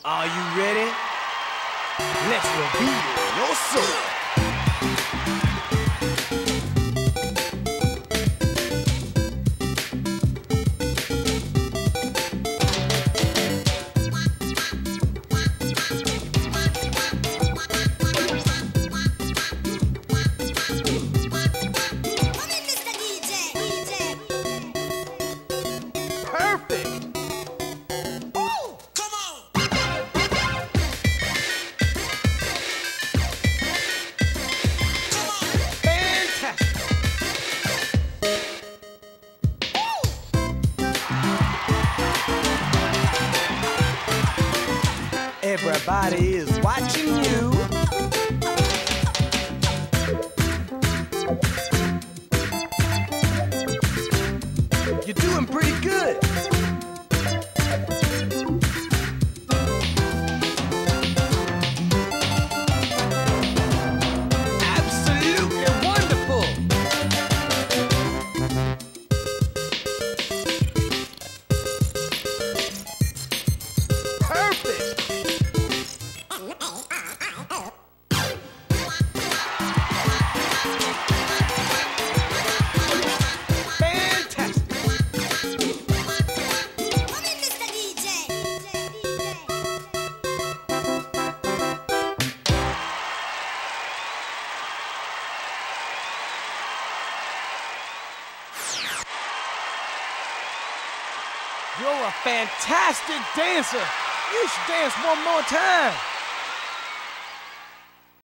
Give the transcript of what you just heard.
Are you ready? Let's reveal your soul. Everybody is watching you. You're doing pretty good. Absolutely wonderful. Perfect. You're a fantastic dancer. You should dance one more time.